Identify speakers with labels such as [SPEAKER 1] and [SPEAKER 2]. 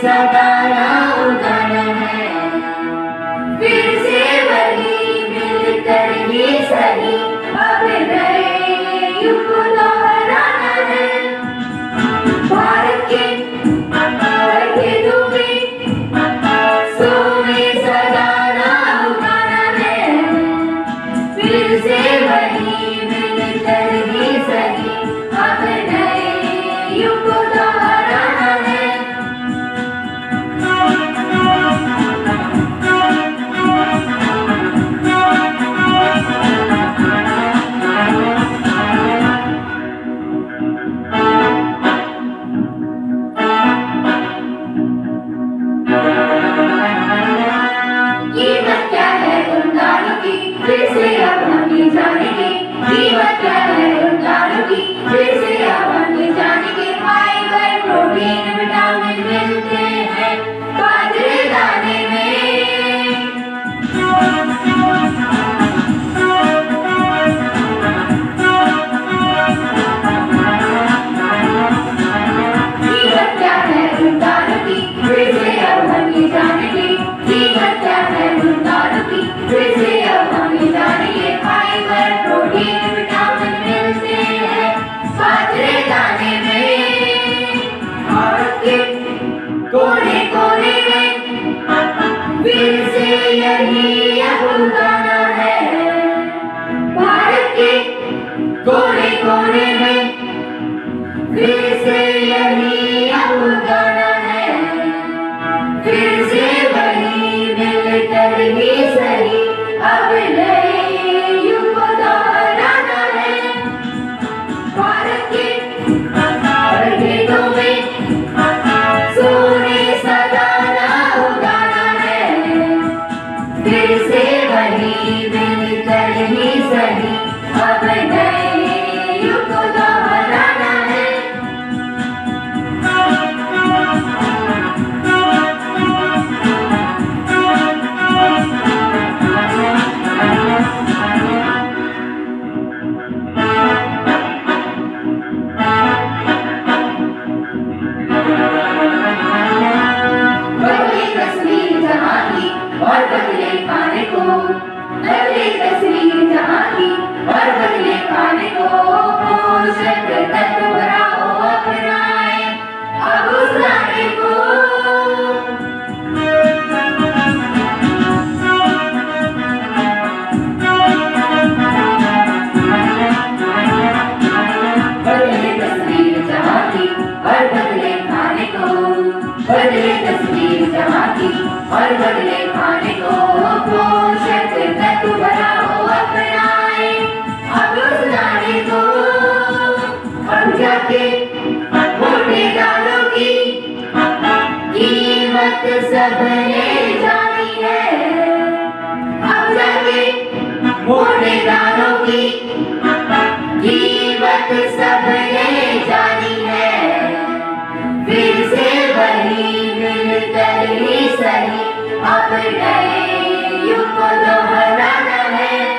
[SPEAKER 1] सदा ना उगाना है। फिर से वही मिलकर ही सही अब नए युग को दोहराना है। भारत के में सोने सदा ना उगाना है। फिर से वही मिलकर ही सही अब नए युग को दोहराना है। कीमत क्या है उन दानों की, फिर से अब हम ये जानेंगे। कीमत क्या है उन दानों की, फिर से अब हम ये जानेंगे। फाइबर प्रोटीन विटामिन मिलते हैं बाजरे दाने में। कीमत क्या है उन दानों की, फिर से अब हम ये जानेंगे। कीमत क्या है उन दानों की, फिर से अब हम ये जानेंगे। फाइबर प्रोटीन विटामिन मिलते हैं बाजरे दाने में। भारत के कोने कोने में फिर से यही अब उगाना है। भारत के कोने कोने में फिर से यही अब उगाना है। फिर से वही मिलकर ही सही अब नए युग को दोहराना है। भारत के खेतों में सोने सदा ना उगाना है। फिर से वही मिलकर ही सही अब नए युग को दोहराना है। बदले तस्वीर जहाँ की और बदले खाने को, बदले तस्वीर जहाँ की और बदले खाने को। पोषक तत्व भरा हो अपनाए अब उस दाने को। बदले तस्वीर जहाँ की और बदले खाने को, बदले तस्वीर जहाँ की और बदले खाने को। पोषक तत्व भरा हो अपनाए अब उस दाने को। अब जाके मोटे दानों की कीमत सबने जानी है। अब जाके मोटे दानों की कीमत सबने जानी है। फिर से वही मिलकर ही सही अब नए युग को दोहराना है।